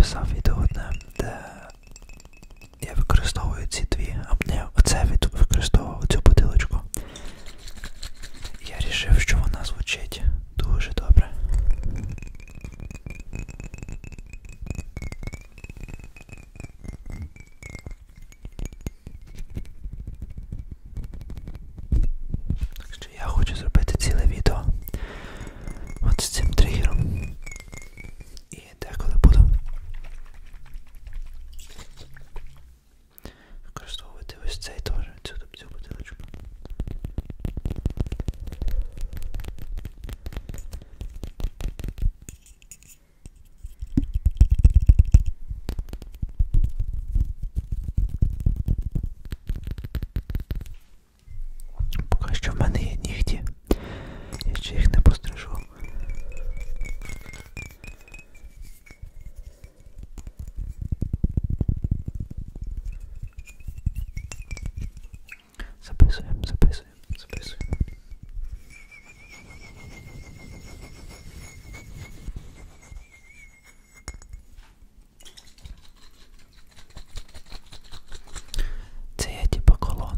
записав відео одне, де я використовую ці дві, оце використовував цю бутилочку. Я вирішив, що вона звучить дуже добре. Так що я хочу зробити ціле відео от з цим тригером. І деколи буду використовувати ось цей теж, цю бутилочку. Поки що в мене є нігті, я ще їх не пострижу. Записуємо. Це є типа колон.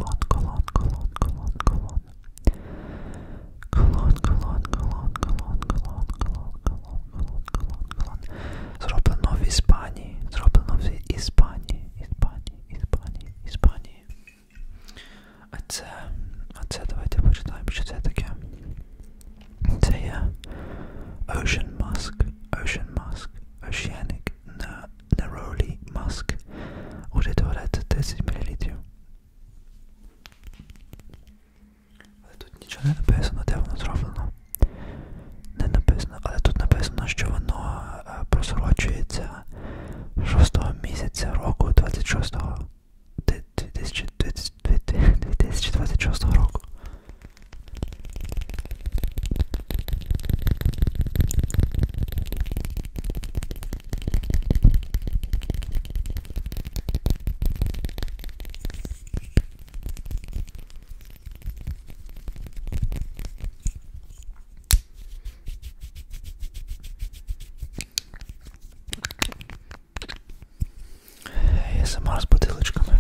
Зроблено в Іспанії. А це давайте почитаємо, що це таке. Це є Ocean Musk, Oceanic Neroli Musk. Уже туалет 30 мл. Але тут нічого не написано, де воно зроблено. Не написано, але тут написано, що воно просрочується 6-го місяця року 2026 року. Я сама з бутилочками.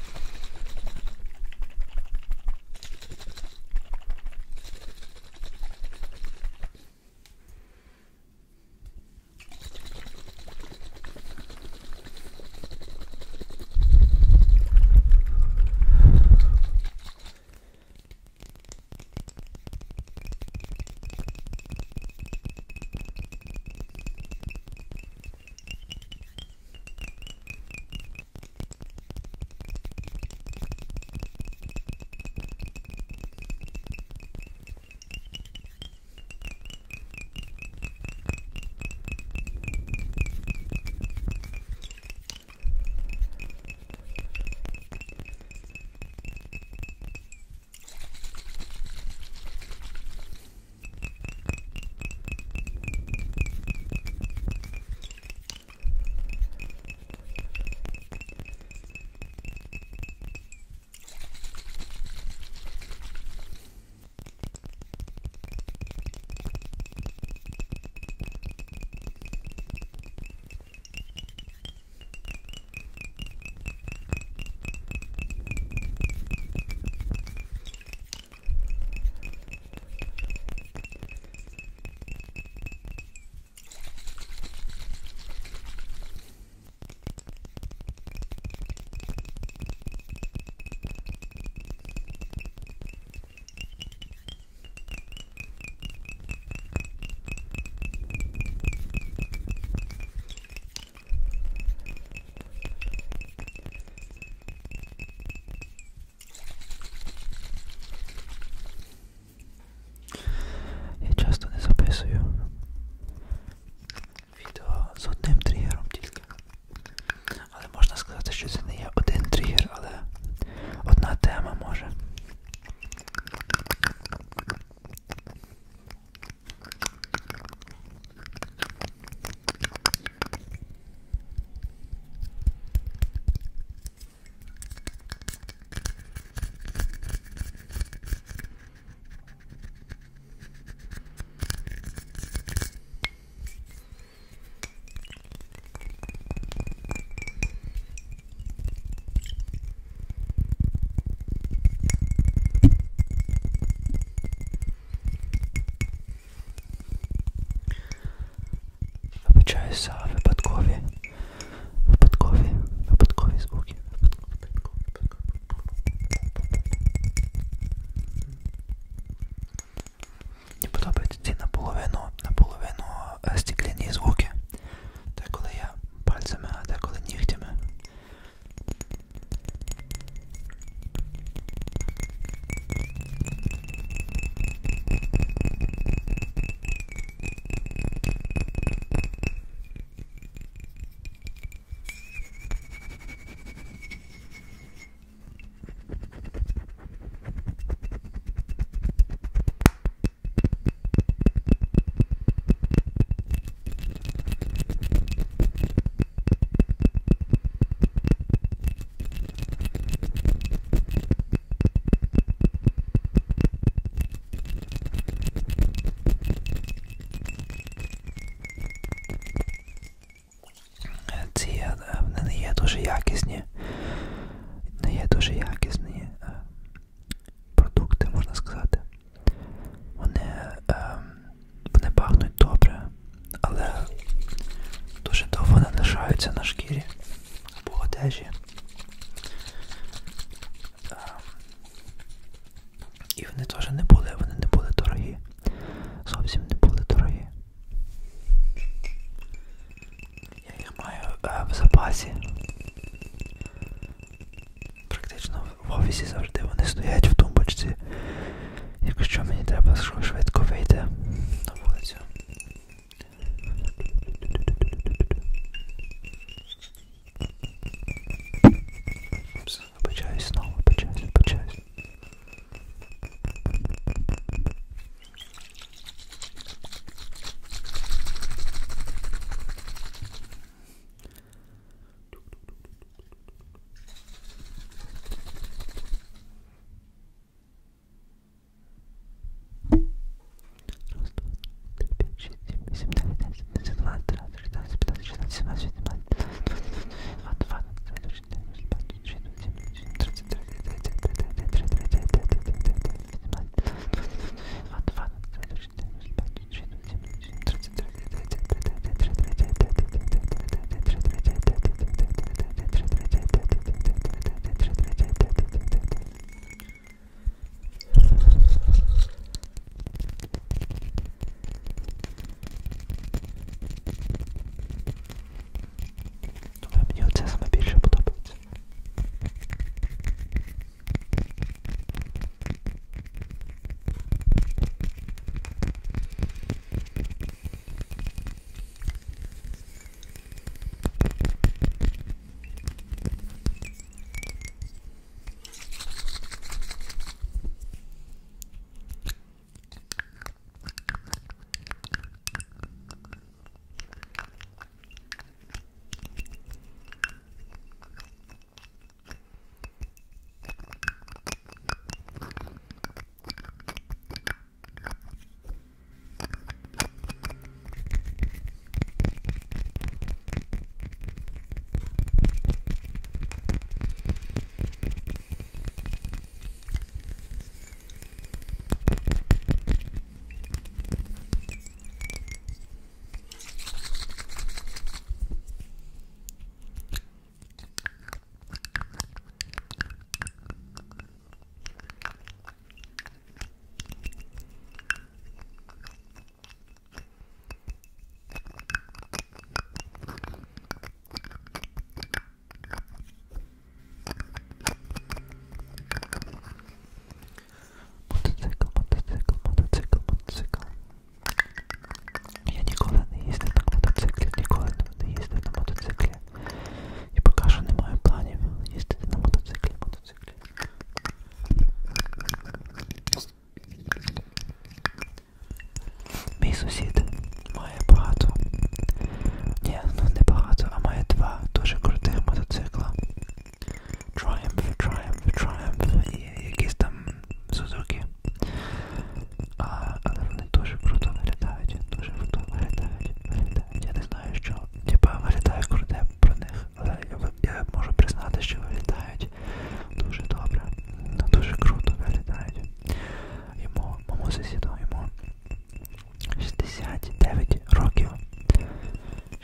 Відео з одним тригером тільки. Але можна сказати, що це не є один тригер, але одна тема може. вибачаюся, випадкові звуки. Мені подобаються ці наполовину стекляні звуки. Деколи я пальцями, а деколи нігтями. Вони не є дуже якісні. Продукти, можна сказати. Вони пахнуть добре, але дуже довго не лишаються на шкірі або одежі. І вони теж не були дорогі. Зовсім не були дорогі. Я їх маю в запасі. Практично в офісі завжди вони стоять в тумбочці. Якщо мені треба швидко вийти на вулицю. Вибачаюсь знову, вибачаюсь.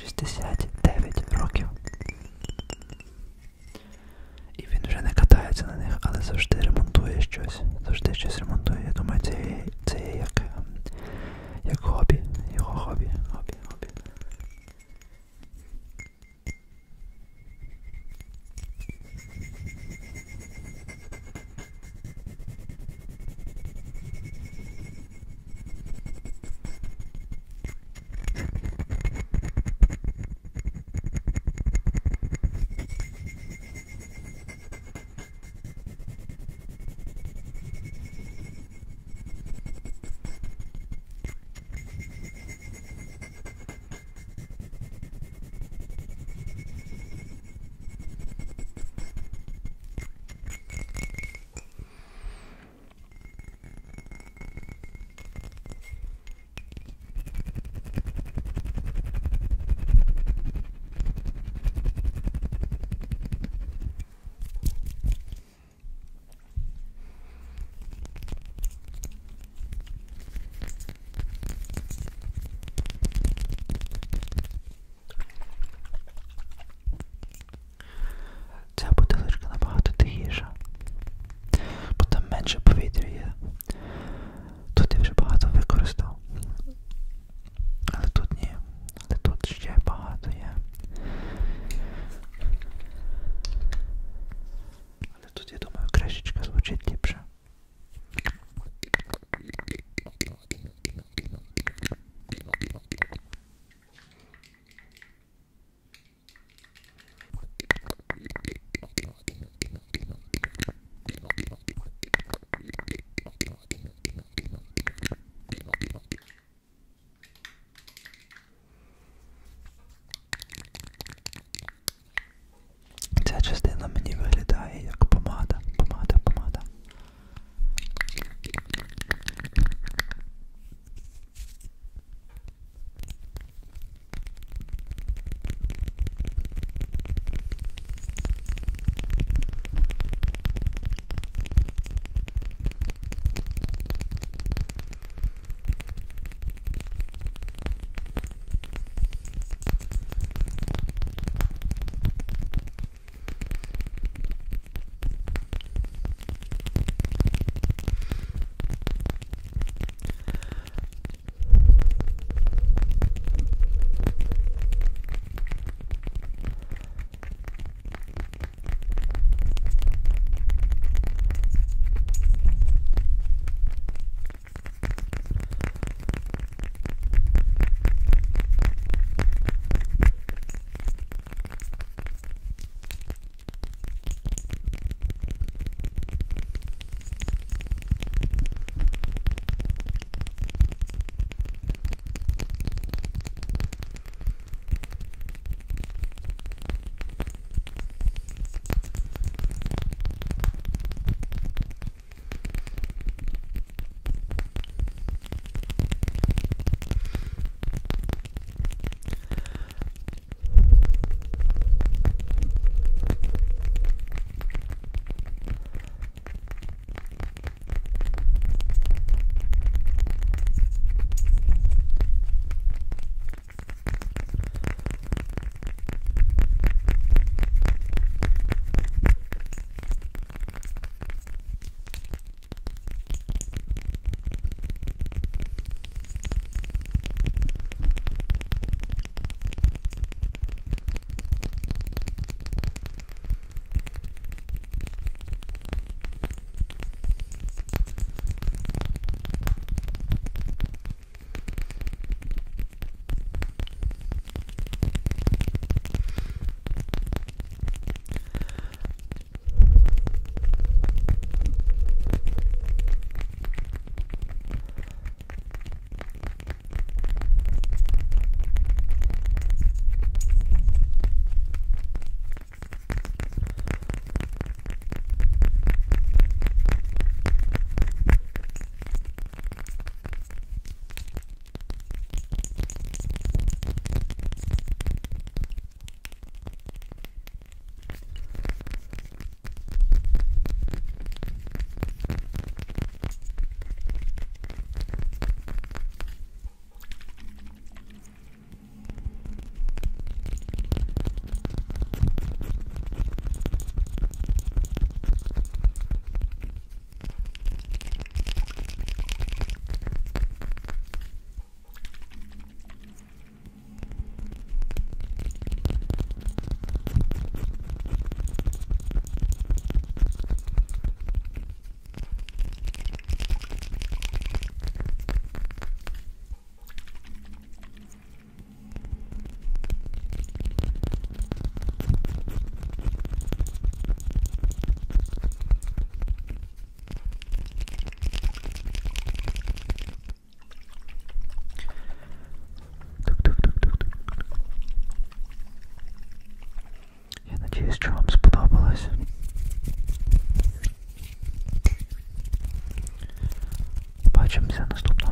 69 років. І він вже не катається на них, але завжди ремонтує щось. Завжди щось ремонтує. Я думаю, це є як хобі. Його хобі. побачимося наступного